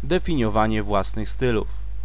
Definiowanie własnych stylów.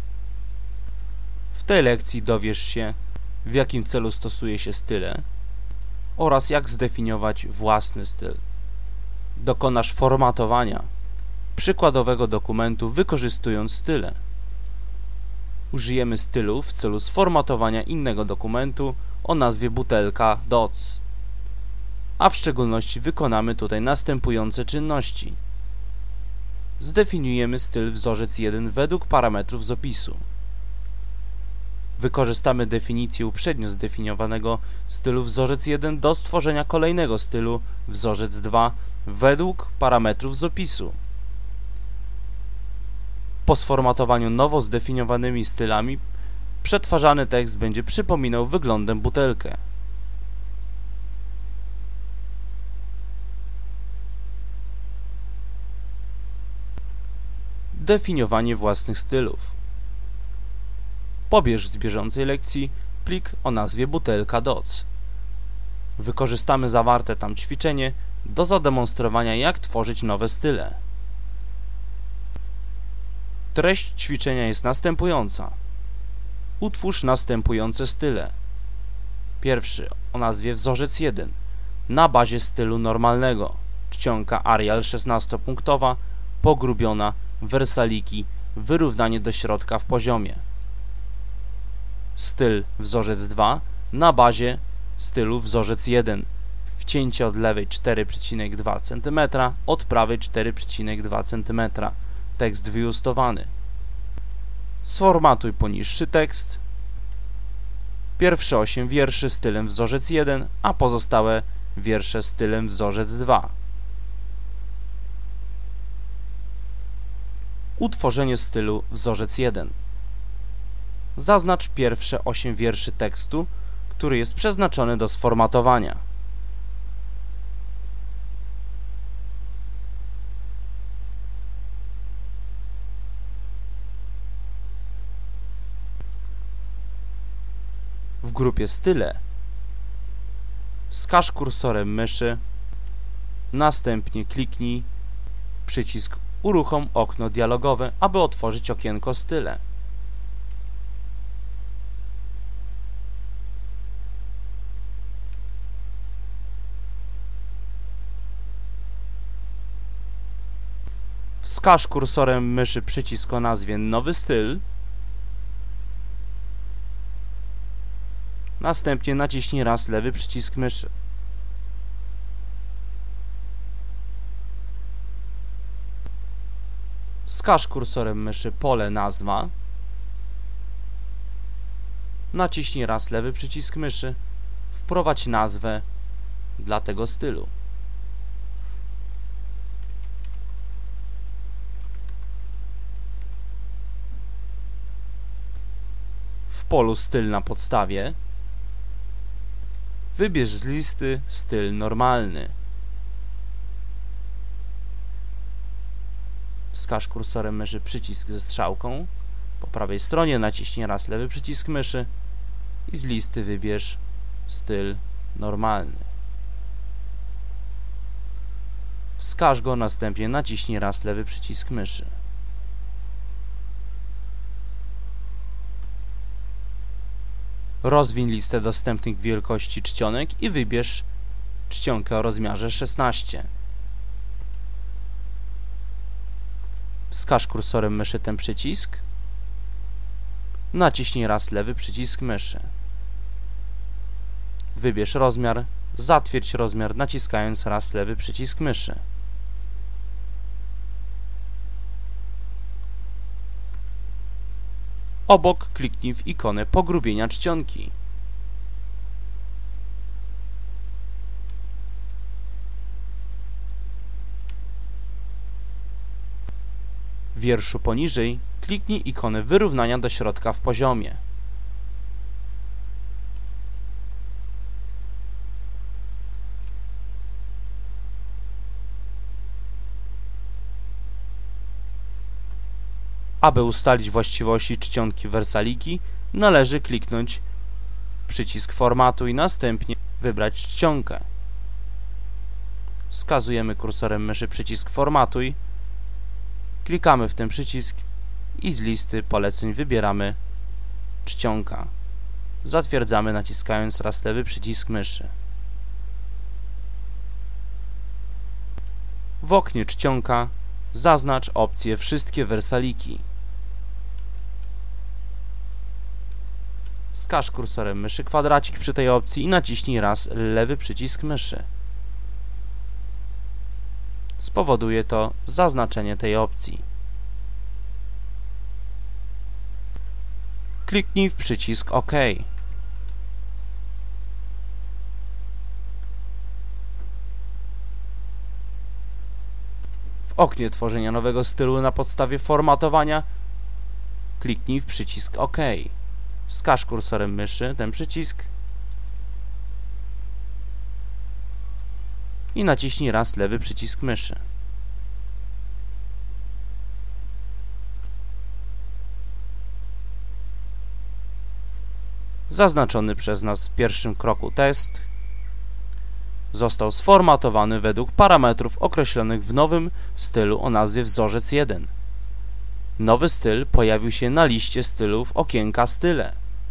W tej lekcji dowiesz się, w jakim celu stosuje się style oraz jak zdefiniować własny styl. Dokonasz formatowania przykładowego dokumentu wykorzystując style. Użyjemy stylu w celu sformatowania innego dokumentu o nazwie butelka doc. A w szczególności wykonamy tutaj następujące czynności. Zdefiniujemy styl wzorzec 1 według parametrów z opisu. Wykorzystamy definicję uprzednio zdefiniowanego stylu wzorzec 1 do stworzenia kolejnego stylu wzorzec 2 według parametrów z opisu. Po sformatowaniu nowo zdefiniowanymi stylami przetwarzany tekst będzie przypominał wyglądem butelkę. Definiowanie własnych stylów. Pobierz z bieżącej lekcji plik o nazwie butelka doc. Wykorzystamy zawarte tam ćwiczenie do zademonstrowania, jak tworzyć nowe style. Treść ćwiczenia jest następująca. Utwórz następujące style. Pierwszy o nazwie wzorzec 1 na bazie stylu normalnego. Czcionka Arial 16-punktowa, pogrubiona, wersaliki, wyrównanie do środka w poziomie. Styl wzorzec 2 na bazie stylu wzorzec 1. Wcięcie od lewej 4,2 cm, od prawej 4,2 cm. Tekst wyjustowany. Sformatuj poniższy tekst. Pierwsze 8 wierszy stylem wzorzec 1, a pozostałe wiersze stylem wzorzec 2. Utworzenie stylu wzorzec 1. Zaznacz pierwsze 8 wierszy tekstu, który jest przeznaczony do sformatowania. W grupie style wskaż kursorem myszy, następnie kliknij przycisk uruchom okno dialogowe, aby otworzyć okienko style. Wskaż kursorem myszy przycisk o nazwie nowy styl, następnie naciśnij raz lewy przycisk myszy. Wskaż kursorem myszy pole nazwa, naciśnij raz lewy przycisk myszy, wprowadź nazwę dla tego stylu. W polu styl na podstawie wybierz z listy styl normalny. Wskaż kursorem myszy przycisk ze strzałką. Po prawej stronie naciśnij raz lewy przycisk myszy i z listy wybierz styl normalny. Wskaż go, następnie naciśnij raz lewy przycisk myszy. Rozwiń listę dostępnych wielkości czcionek i wybierz czcionkę o rozmiarze 16. Wskaż kursorem myszy ten przycisk. Naciśnij raz lewy przycisk myszy. Wybierz rozmiar. Zatwierdź rozmiar naciskając raz lewy przycisk myszy. Obok kliknij w ikonę pogrubienia czcionki. W wierszu poniżej kliknij ikonę wyrównania do środka w poziomie. Aby ustalić właściwości czcionki wersaliki, należy kliknąć przycisk formatu i następnie wybrać czcionkę. Wskazujemy kursorem myszy przycisk formatuj Klikamy w ten przycisk i z listy poleceń wybieramy czcionka. Zatwierdzamy, naciskając raz lewy przycisk myszy. W oknie czcionka zaznacz opcję Wszystkie wersaliki. Wskaż kursorem myszy kwadracik przy tej opcji i naciśnij raz lewy przycisk myszy. Spowoduje to zaznaczenie tej opcji. Kliknij w przycisk OK. W oknie tworzenia nowego stylu na podstawie formatowania kliknij w przycisk OK. Wskaż kursorem myszy ten przycisk i naciśnij raz lewy przycisk myszy. Zaznaczony przez nas w pierwszym kroku test został sformatowany według parametrów określonych w nowym stylu o nazwie Wzorzec 1. Nowy styl pojawił się na liście stylów okienka Style.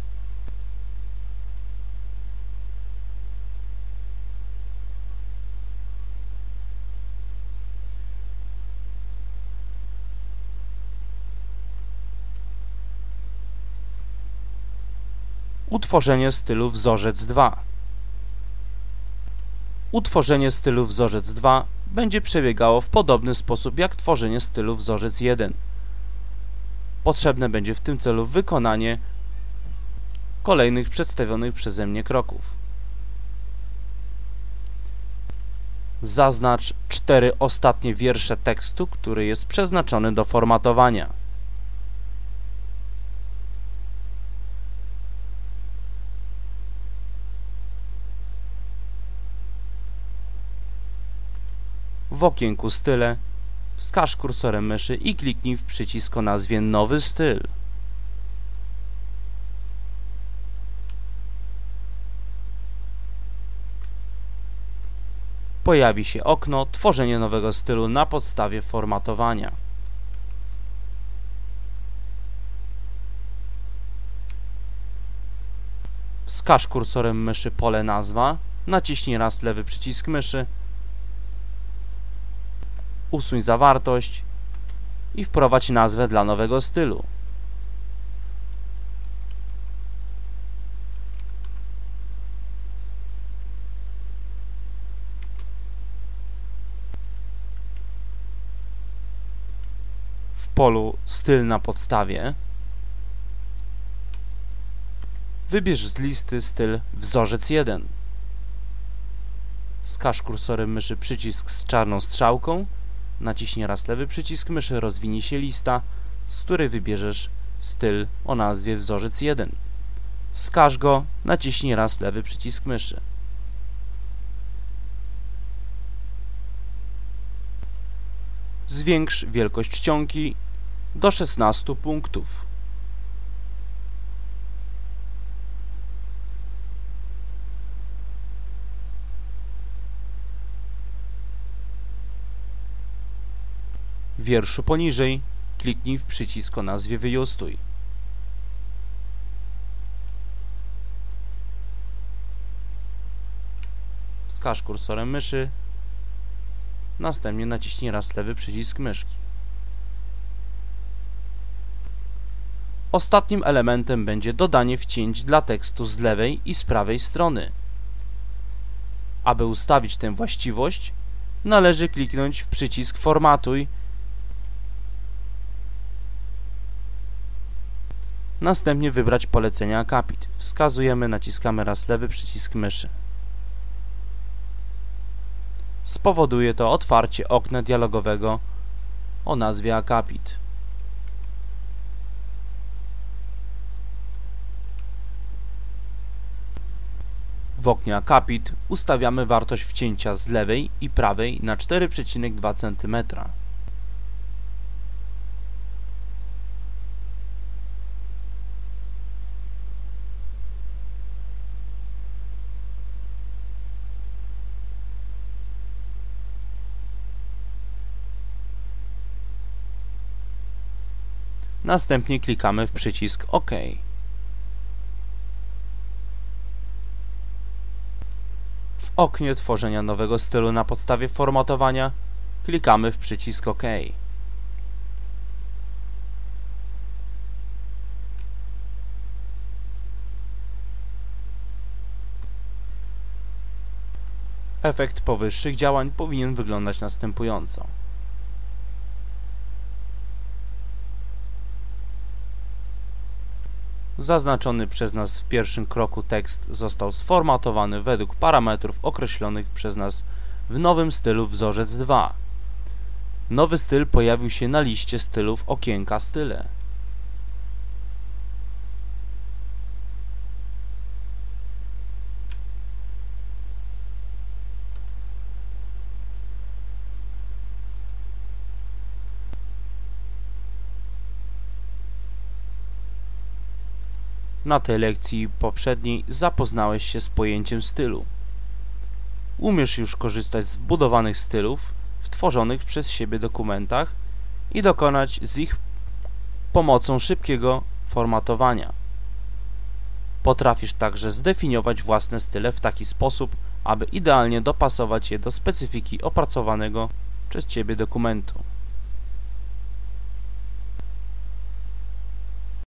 Utworzenie stylu Wzorzec 2. Utworzenie stylu Wzorzec 2 będzie przebiegało w podobny sposób jak tworzenie stylu Wzorzec 1. Potrzebne będzie w tym celu wykonanie kolejnych przedstawionych przeze mnie kroków. Zaznacz 4 ostatnie wiersze tekstu, który jest przeznaczony do formatowania. W okienku Style wskaż kursorem myszy i kliknij w przycisk o nazwie Nowy styl. Pojawi się okno Tworzenie nowego stylu na podstawie formatowania. Wskaż kursorem myszy pole Nazwa, naciśnij raz lewy przycisk myszy, usuń zawartość i wprowadź nazwę dla nowego stylu. W polu Styl na podstawie wybierz z listy styl Wzorzec 1. Wskaż kursorem myszy przycisk z czarną strzałką, naciśnij raz lewy przycisk myszy, rozwinij się lista, z której wybierzesz styl o nazwie Wzorzec 1. Wskaż go, naciśnij raz lewy przycisk myszy. Zwiększ wielkość czcionki do 16 punktów. W wierszu poniżej kliknij w przycisk o nazwie Wyjustuj. Wskaż kursorem myszy, następnie naciśnij raz lewy przycisk myszki. Ostatnim elementem będzie dodanie wcięć dla tekstu z lewej i z prawej strony. Aby ustawić tę właściwość, należy kliknąć w przycisk Formatuj, następnie wybrać polecenia akapit. Wskazujemy, naciskamy raz lewy przycisk myszy. Spowoduje to otwarcie okna dialogowego o nazwie akapit. W oknie akapit ustawiamy wartość wcięcia z lewej i prawej na 4,2 cm. Następnie klikamy w przycisk OK. W oknie tworzenia nowego stylu na podstawie formatowania klikamy w przycisk OK. Efekt powyższych działań powinien wyglądać następująco. Zaznaczony przez nas w pierwszym kroku tekst został sformatowany według parametrów określonych przez nas w nowym stylu wzorzec 2. Nowy styl pojawił się na liście stylów okienka Style. Na tej lekcji poprzedniej zapoznałeś się z pojęciem stylu. Umiesz już korzystać z wbudowanych stylów w tworzonych przez siebie dokumentach i dokonać z ich pomocą szybkiego formatowania. Potrafisz także zdefiniować własne style w taki sposób, aby idealnie dopasować je do specyfiki opracowanego przez Ciebie dokumentu.